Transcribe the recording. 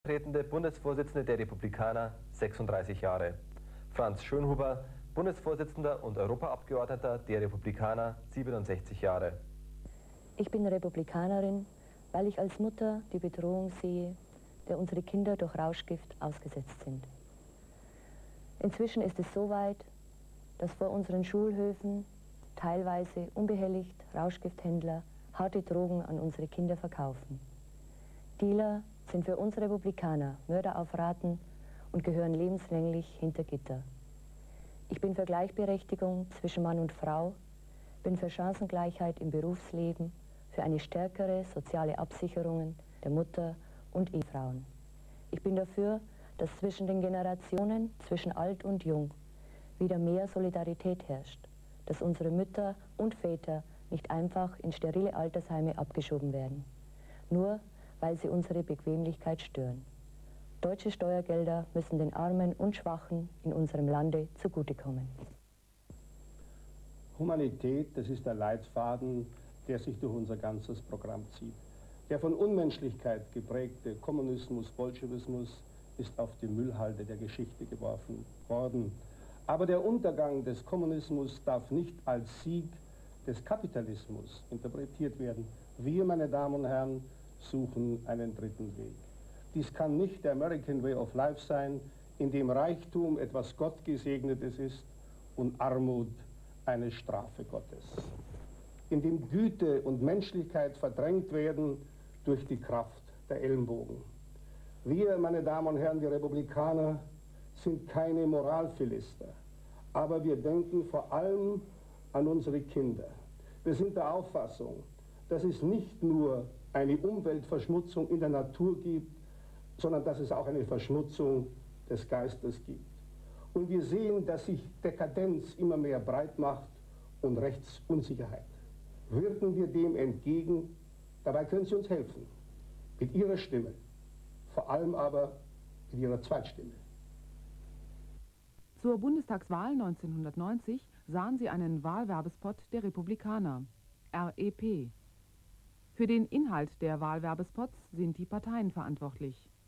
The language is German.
stellvertretende Bundesvorsitzende der Republikaner, 36 Jahre. Franz Schönhuber, Bundesvorsitzender und Europaabgeordneter der Republikaner, 67 Jahre. Ich bin Republikanerin, weil ich als Mutter die Bedrohung sehe, der unsere Kinder durch Rauschgift ausgesetzt sind. Inzwischen ist es so weit, dass vor unseren Schulhöfen teilweise unbehelligt Rauschgifthändler harte Drogen an unsere Kinder verkaufen. Dealer sind für uns Republikaner Mörder auf Raten und gehören lebenslänglich hinter Gitter. Ich bin für Gleichberechtigung zwischen Mann und Frau, bin für Chancengleichheit im Berufsleben, für eine stärkere soziale Absicherung der Mutter und Ehefrauen. Ich bin dafür, dass zwischen den Generationen, zwischen alt und jung, wieder mehr Solidarität herrscht, dass unsere Mütter und Väter nicht einfach in sterile Altersheime abgeschoben werden, nur weil sie unsere Bequemlichkeit stören. Deutsche Steuergelder müssen den Armen und Schwachen in unserem Lande zugutekommen. Humanität, das ist der Leitfaden, der sich durch unser ganzes Programm zieht. Der von Unmenschlichkeit geprägte Kommunismus, Bolschewismus ist auf die Müllhalde der Geschichte geworfen worden. Aber der Untergang des Kommunismus darf nicht als Sieg des Kapitalismus interpretiert werden. Wir, meine Damen und Herren, suchen einen dritten Weg. Dies kann nicht der American Way of Life sein, in dem Reichtum etwas Gottgesegnetes ist und Armut eine Strafe Gottes. In dem Güte und Menschlichkeit verdrängt werden durch die Kraft der Ellenbogen. Wir, meine Damen und Herren, die Republikaner, sind keine Moralphilister, aber wir denken vor allem an unsere Kinder. Wir sind der Auffassung, dass es nicht nur eine Umweltverschmutzung in der Natur gibt, sondern dass es auch eine Verschmutzung des Geistes gibt. Und wir sehen, dass sich Dekadenz immer mehr breit macht und Rechtsunsicherheit. Wirken wir dem entgegen, dabei können Sie uns helfen, mit Ihrer Stimme, vor allem aber mit Ihrer Zweitstimme. Zur Bundestagswahl 1990 sahen sie einen Wahlwerbespot der Republikaner, REP. Für den Inhalt der Wahlwerbespots sind die Parteien verantwortlich.